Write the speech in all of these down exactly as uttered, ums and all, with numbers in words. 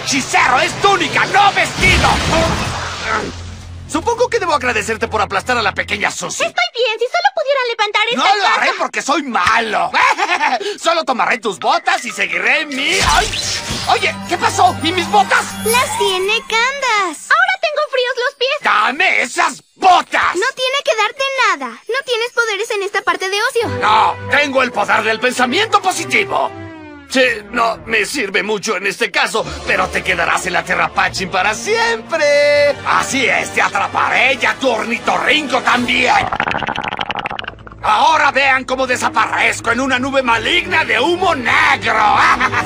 hechicero! ¡Es túnica, no vestido! Supongo que debo agradecerte por aplastar a la pequeña Susie. Estoy bien, si solo pudieran levantar esta ¡No lo casa. haré porque soy malo! Solo tomaré tus botas y seguiré mi... ¡Ay! Oye, ¿qué pasó? ¿Y mis botas? Las tiene Candace. Ahora tengo fríos los pies. ¡Dame esas botas! No tiene que darte nada. No tienes poderes en esta parte de ocio. No, tengo el poder del pensamiento positivo. Sí, no me sirve mucho en este caso, pero te quedarás en la Tierra Patching para siempre. Así es, te atraparé y a tu ornitorrinco también. Ahora vean cómo desaparezco en una nube maligna de humo negro.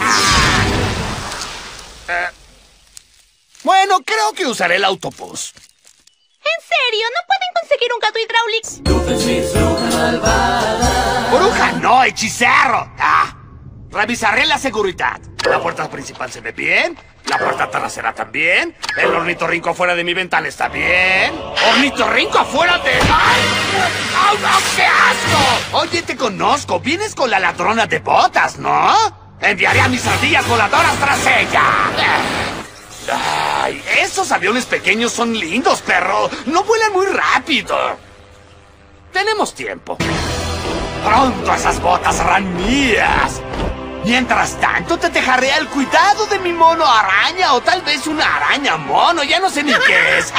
eh, bueno, creo que usaré el autobús. ¿En serio? ¿No pueden conseguir un gato hidráulico? ¡Bruja no, hechicero! ¡Ah! Revisaré la seguridad. La puerta principal se ve bien. La puerta trasera también. El ornitorrinco afuera de mi ventana está bien. ¡Ornitorrinco afuera de... ¡Ay! ¡Au, no, qué asco! Oye, te conozco. Vienes con la ladrona de botas, ¿no? Enviaré a mis ardillas voladoras tras ella. ¡Ay! Esos aviones pequeños son lindos, perro. No vuelan muy rápido. Tenemos tiempo. Pronto esas botas serán mías. Mientras tanto, te dejaré al cuidado de mi mono araña o tal vez una araña mono. Ya no sé ni qué es.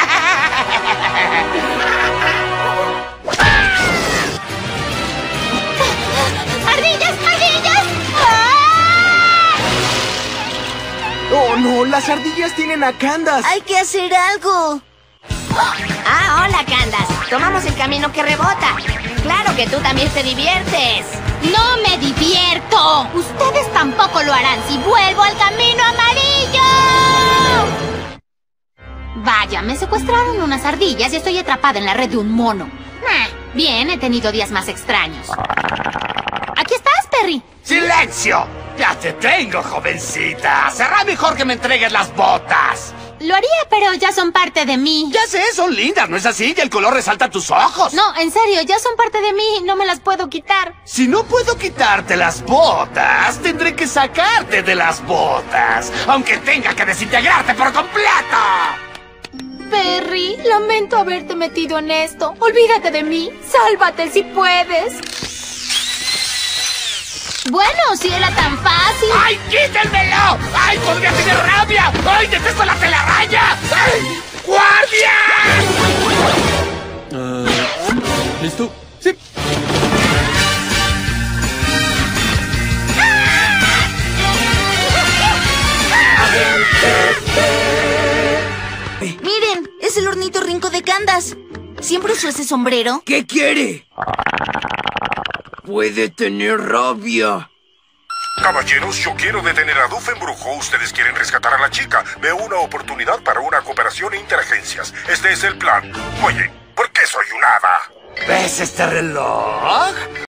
¡Ardillas! ¡Ardillas! ¡Ah! ¡Oh, no! ¡Las ardillas tienen a Candace! Hay que hacer algo. Ah, hola, Candace. Tomamos el camino que rebota. Claro que tú también te diviertes. ¡No me divierto! Ustedes tampoco lo harán si vuelvo al camino amarillo. Vaya, me secuestraron unas ardillas y estoy atrapada en la red de un mono. Ah, bien, he tenido días más extraños. ¿Aquí estás, Perry? ¡Silencio! ¡Ya te tengo, jovencita! Será mejor que me entregues las botas. Lo haría, pero ya son parte de mí. Ya sé, son lindas, ¿no es así? Y el color resalta tus ojos. No, en serio, ya son parte de mí. No me las puedo quitar. Si no puedo quitarte las botas, tendré que sacarte de las botas, aunque tenga que desintegrarte por completo. Perry, lamento haberte metido en esto. Olvídate de mí. Sálvate si puedes. Bueno, si era tan fácil. ¡Ay, quítenmelo! ¡Ay, podría tener rabia! ¡Ay, detesto la telaraña! ¡Ay, guardia! Uh, ¿Listo? Sí. Miren, es el ornitorrinco de Candace. ¿Siempre usó ese sombrero? ¿Qué quiere? Puede tener rabia. Caballeros, yo quiero detener a Doofenbrujo. Ustedes quieren rescatar a la chica. Veo una oportunidad para una cooperación e interagencias. Este es el plan. Oye, ¿por qué soy un hada? ¿Ves este reloj?